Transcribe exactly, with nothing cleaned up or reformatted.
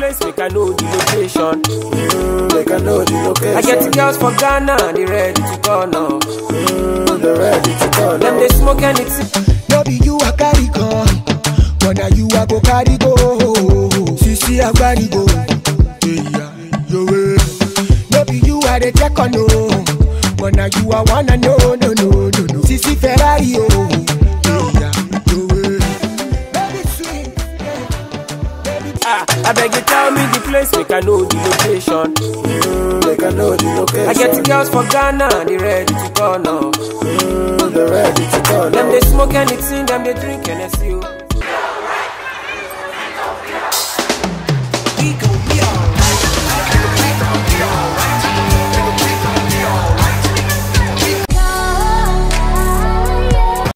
place, make I know the location. Mm, make I know the location. I get the girls for Ghana, they ready to go now. Mm, they ready to go now. Them they smoke anything. No be you a carry gun, but now you a go carry go. Sisi a carry go. Yeah, yo way. No be you a the check on no, but now you a wanna know, no no no no. Sisi Ferrari oh. Yeah, yo way. Baby sweet, baby. Ah, I beg you tell me the place, make I know the location. Mm, make I know the location. I get the girls for Ghana, they ready to go now. Mm, they ready to go now. Them they smoke anything, them they drink N S U.